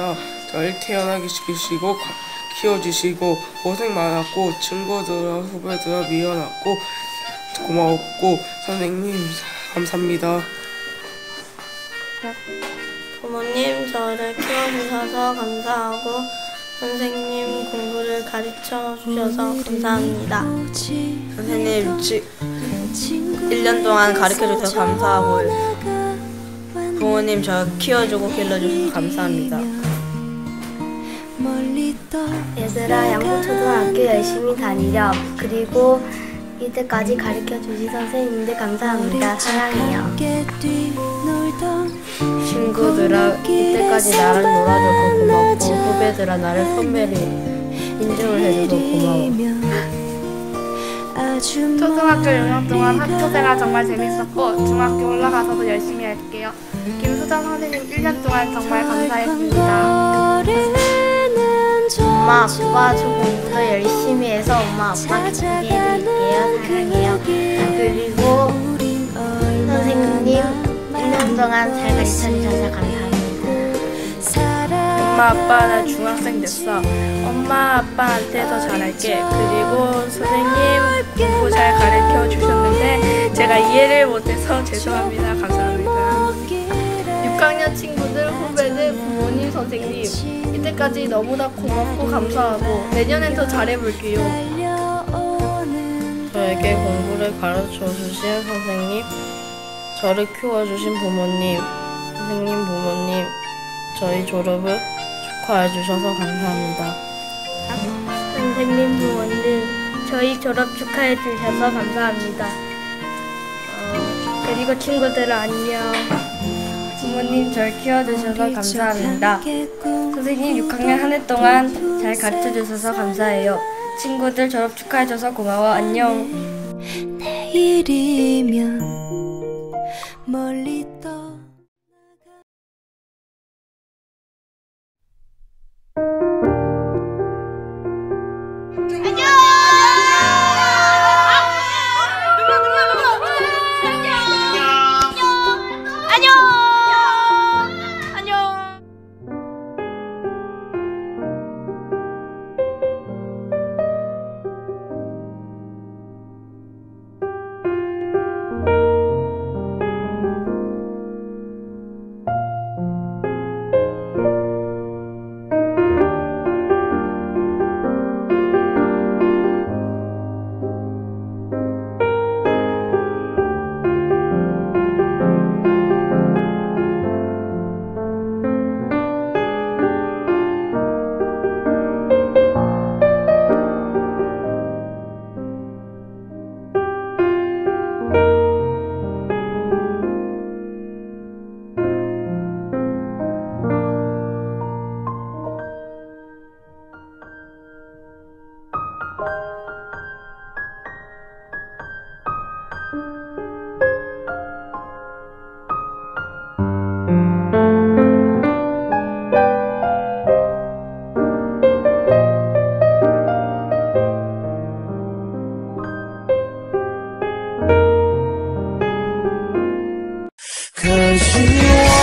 감사합니다. 잘 태어나게 시키시고 키워주시고 고생 많았고 친구들과 후배들과 미안하고 고마웠고 선생님 감사합니다. 부모님 저를 키워주셔서 감사하고 선생님 공부를 가르쳐 주셔서 감사합니다. 선생님 1년 동안 가르쳐 주셔서 감사하고요. 부모님 저 키워주고 길러주셔서 감사합니다. 얘들아 양구초등학교 열심히 다니렴. 그리고 이때까지 가르쳐 주신 선생님들 감사합니다. 사랑해요. 친구들아 이때까지 나를 놀아줘서 고맙고 후배들아 나를 선배로 인정을 해줘서 고마워. 초등학교 6년 동안 학교생활 정말 재밌었고 중학교 올라가서도 열심히 할게요. 김수정 선생님 1년 동안 정말 감사했습니다. 엄마 아빠 저 공부도 열심히 해서 엄마 아빠 기쁘게 해드릴게요. 사랑해요. 그리고 선생님 1년 동안 잘 가르쳐 주셔서 감사합니다. 엄마 아빠 나 중학생 됐어. 엄마 아빠한테 더 잘할게. 그리고 선생님 공부 잘 가르쳐 주셨는데 제가 이해를 못해서 죄송합니다. 감사합니다. 6학년 친구들, 후배들, 부모님, 선생님 이때까지 너무나 고맙고 감사하고 내년엔 더 잘해볼게요. 저에게 공부를 가르쳐 주신 선생님, 저를 키워주신 부모님, 선생님, 부모님, 저희 졸업을 축하해 주셔서 감사합니다. 선생님, 부모님 저희 졸업 축하해 주셔서 감사합니다. 그리고 친구들 안녕. 부모님 절 키워주셔서 감사합니다. 선생님 6학년 한 해 동안 잘 가르쳐주셔서 감사해요. 친구들 졸업 축하해줘서 고마워. 안녕. 내일이면 멀리 떠 Cause you